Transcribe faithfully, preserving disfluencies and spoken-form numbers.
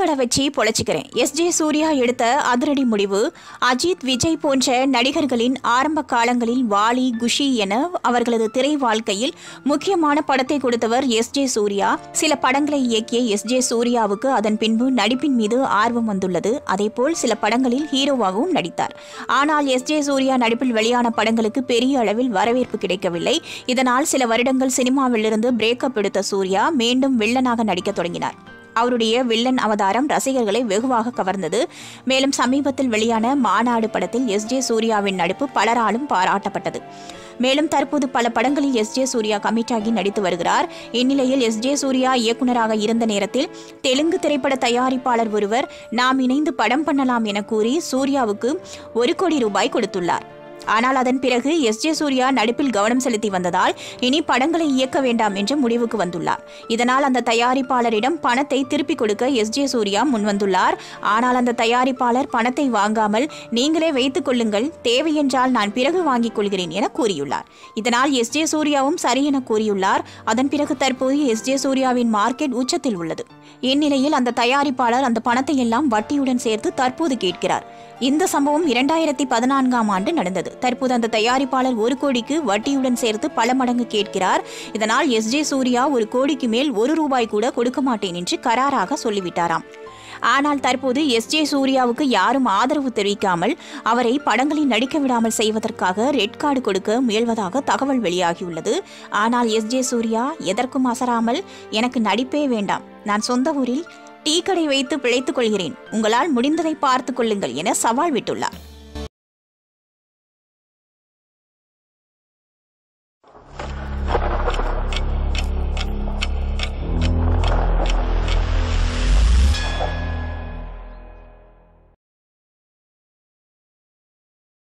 கடை வச்சு பொழைச்சிக்கிறேன். S J Surya எடுத்த அதிரடி முடிவு. அஜித், விஜய் போன்ற நடிகர்களின் ஆரம்ப காலங்களில் வாலி, குஷி என அவர்களது திரை வாழ்க்கையில் முக்கியமான படத்தை கொடுத்தவர் எஸ் ஜே சூர்யா. சில படங்களை இயக்கிய எஸ் ஜே சூர்யாவுக்கு அதன் பின்பு நடிப்பின் மீது ஆர்வம் வந்துள்ளது. அதேபோல் சில படங்களில் ஹீரோவாகவும் நடித்தார். ஆனால் எஸ் ஜே சூர்யா நடிப்பில் வெளியான படங்களுக்கு பெரிய அளவில் வரவேற்பு கிடைக்கவில்லை. இதனால் சில வருடங்கள் சினிமாவிலிருந்து பிரேக்கப் எடுத்த சூர்யா மீண்டும் வில்லனாக நடிக்க தொடங்கினார். அவருடைய வில்லன் அவதாரம் ரசிகர்களை வெகுவாக கவர்ந்தது. மேலும் சமீபத்தில் வெளியான மாநாடு படத்தில் எஸ் ஜே சூர்யாவின் நடிப்பு பலராலும் பாராட்டப்பட்டது. மேலும் தற்போது பல படங்களில் எஸ் ஜே சூர்யா கமிட்டாகி நடித்து வருகிறார். இந்நிலையில் எஸ் ஜே சூர்யா இயக்குநராக இருந்த நேரத்தில் தெலுங்கு திரைப்பட தயாரிப்பாளர் ஒருவர் நாம் இணைந்து படம் பண்ணலாம் என கூறி சூர்யாவுக்கு ஒரு கோடி ரூபாய் கொடுத்துள்ளார். ஆனால் அதன் பிறகு எஸ் ஜே சூர்யா நடிப்பில் கவனம் செலுத்தி வந்ததால் இனி படங்களை இயக்க வேண்டாம் என்ற முடிவுக்கு வந்துள்ளார். இதனால் அந்த தயாரிப்பாளரிடம் பணத்தை திருப்பிக் கொடுக்க எஸ் ஜே சூர்யா முன்வந்துள்ளார். ஆனால் அந்த தயாரிப்பாளர் பணத்தை வாங்காமல் நீங்களே வைத்துக் கொள்ளுங்கள், தேவையென்றால் நான் பிறகு வாங்கிக் கொள்கிறேன் என கூறியுள்ளார். இதனால் எஸ் ஜே சூர்யாவும் சரி என கூறியுள்ளார். அதன் பிறகு தற்போது எஸ் ஜே சூர்யாவின் மார்க்கெட் உச்சத்தில் உள்ளது. இந்நிலையில் அந்த தயாரிப்பாளர் அந்த பணத்தை எல்லாம் வட்டியுடன் சேர்த்து தற்போது கேட்கிறார். இந்த சம்பவம் இரண்டாயிரத்தி பதினான்காம் ஆண்டு நடந்தது. தற்போது அந்த தயாரிப்பாளர் ஒரு கோடிக்கு வட்டியுடன் சேர்த்து பல மடங்கு கேட்கிறார். இதனால் எஸ் ஜே சூர்யா ஒரு கோடிக்கு மேல் ஒரு ரூபாய் கூட கொடுக்க மாட்டேன் என்று கராராக சொல்லிவிட்டாராம். ஆனால் தற்போது எஸ் ஜே சூர்யாவுக்கு யாரும் ஆதரவு தெரிவிக்காமல் அவரை படங்களில் நடிக்க விடாமல் செய்வதற்காக ரெட் கார்டு கொடுக்க முயல்வதாக தகவல் வெளியாகியுள்ளது. ஆனால் எஸ் ஜே சூர்யா எதற்கும் அசராமல் எனக்கு நடிப்பே வேண்டாம், நான் சொந்த ஊரில் டீ கடை வைத்து பிழைத்துக் கொள்கிறேன், உங்களால் முடிந்ததை பார்த்துக் கொள்ளுங்கள் என சவால் விட்டுள்ளார்.